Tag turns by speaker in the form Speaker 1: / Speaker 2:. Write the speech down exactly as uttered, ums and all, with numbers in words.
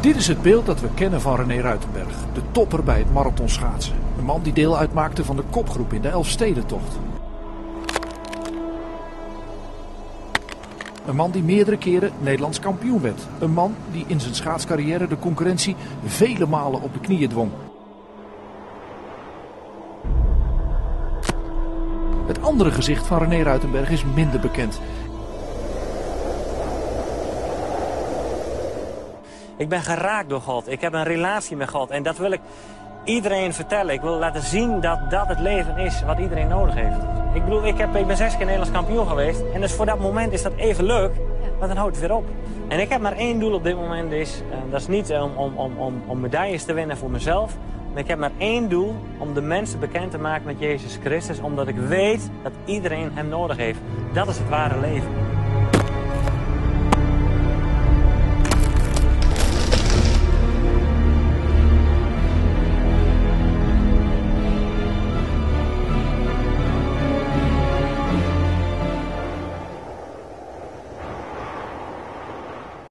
Speaker 1: Dit is het beeld dat we kennen van René Ruitenberg, de topper bij het marathonschaatsen. Een man die deel uitmaakte van de kopgroep in de Elfstedentocht. Een man die meerdere keren Nederlands kampioen werd. Een man die in zijn schaatscarrière de concurrentie vele malen op de knieën dwong. Het andere gezicht van René Ruitenberg is minder bekend.
Speaker 2: Ik ben geraakt door God. Ik heb een relatie met God. En dat wil ik iedereen vertellen. Ik wil laten zien dat dat het leven is wat iedereen nodig heeft. Ik bedoel, ik, heb, ik ben zes keer Nederlands kampioen geweest. En dus voor dat moment is dat even leuk. Maar dan houdt het weer op. En ik heb maar één doel op dit moment. Is, uh, dat is niet om, om, om, om, om medailles te winnen voor mezelf. Maar ik heb maar één doel. Om de mensen bekend te maken met Jezus Christus. Omdat ik weet dat iedereen hem nodig heeft. Dat is het ware leven.